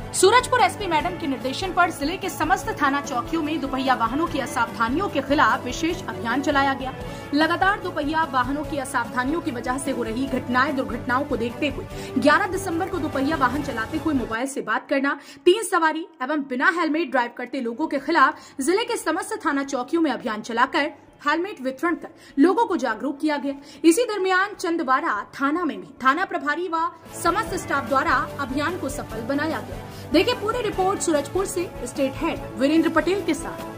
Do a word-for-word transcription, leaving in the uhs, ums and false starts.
Surajpur SP madam के निर्देशन पर जिले के समस्त थाना चौकियों में दुपहिया वाहनों की असावधानियों के खिलाफ विशेष अभियान चलाया गया। लगातार दुपहिया वाहनों की असावधानियों की वजह से हो रही घटनाएं दुर्घटनाओं को देखते हुए ग्यारह दिसंबर को दुपहिया वाहन चलाते हुए मोबाइल से बात करना, तीन सवारी एवं बिना हेलमेट ड्राइव करते लोगों के खिलाफ जिले के समस्त थाना चौकियों में अभियान चलाकर हेलमेट वितरण कर लोगों को जागरूक किया गया। इसी दरमियान चंदवारा थाना में भी थाना प्रभारी व समस्त स्टाफ द्वारा अभियान को सफल बनाया गया। देखिए पूरी रिपोर्ट सूरजपुर से स्टेट हेड वीरेंद्र पटेल के साथ।